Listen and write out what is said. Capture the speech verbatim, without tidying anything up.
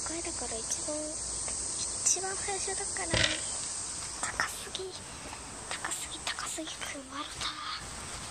回だから一番一番最初だから高すぎ高すぎ高すぎくん笑った。